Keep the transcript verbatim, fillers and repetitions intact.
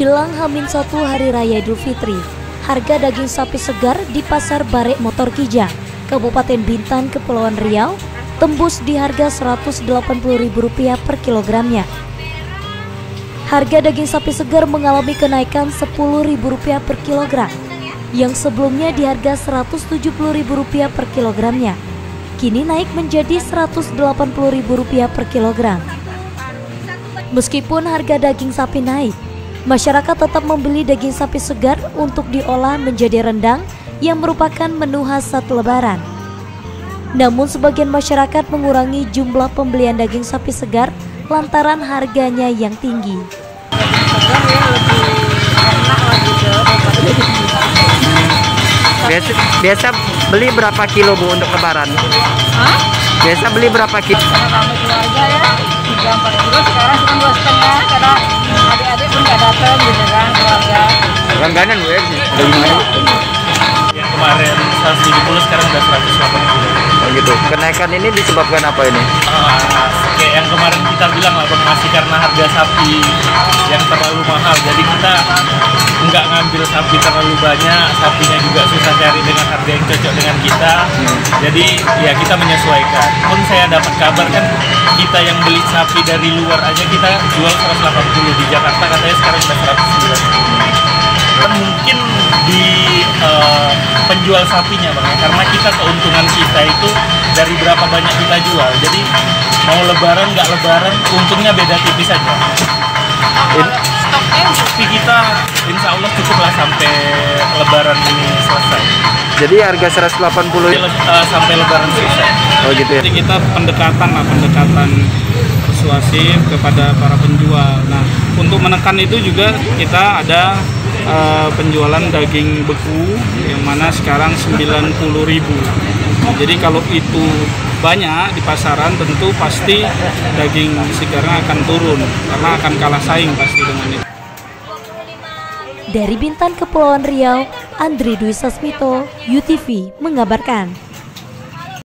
Jelang H minus satu Hari Raya Idul Fitri, harga daging sapi segar di Pasar Barek Motor Kijang, Kabupaten Bintan, Kepulauan Riau, tembus di harga seratus delapan puluh ribu rupiah per kilogramnya. Harga daging sapi segar mengalami kenaikan sepuluh ribu rupiah per kilogram, yang sebelumnya di harga seratus tujuh puluh ribu rupiah per kilogramnya, kini naik menjadi seratus delapan puluh ribu rupiah per kilogram. Meskipun harga daging sapi naik, masyarakat tetap membeli daging sapi segar untuk diolah menjadi rendang yang merupakan menu khas saat Lebaran. Namun sebagian masyarakat mengurangi jumlah pembelian daging sapi segar lantaran harganya yang tinggi. Biasa, biasa beli berapa kilo Bu untuk Lebaran? Hah? Biasa beli berapa kilo? Karena kami keluarga ya, tiga empat kilo, sekarang cuma dua setengah karena adik-adik pun nggak datang gitu kan, keluarga. Langganan Bu ya? Dari mana? Yang kemarin seratus tujuh puluh sekarang udah seratus delapan puluh. Oh gitu. Kenaikan ini disebabkan apa ini? Uh, kayak yang kemarin kita bilang lah, Bang, masih karena harga sapi yang terlalu mahal. Jadi kita nggak ngambil sapi terlalu banyak, sapinya juga susah cari dengan harga yang cocok dengan kita. Hmm. Jadi ya kita menyesuaikan. Pun saya dapat kabar kan kita yang beli sapi dari luar aja kita jual seratus delapan puluh, di Jakarta katanya sekarang udah seratus sembilan puluh. Dan mungkin di uh, penjual sapinya Bang, karena kita keuntungan kita itu dari berapa banyak kita jual. Jadi mau lebaran nggak lebaran untungnya beda tipis saja. Stoknya sapi kita insya Allah cukuplah sampai lebaran ini selesai. Jadi harga seratus delapan puluh uh, sampai lebaran selesai. Oh gitu ya. Jadi kita pendekatan lah, pendekatan persuasif kepada para penjual. Nah, untuk menekan itu juga kita ada uh, penjualan daging beku yang mana sekarang sembilan puluh ribu. Jadi kalau itu banyak di pasaran tentu pasti daging segarnya akan turun karena akan kalah saing pasti dengan itu. Dari Bintan, Kepulauan Riau, Andri Dwi Sasmito, U T V mengabarkan.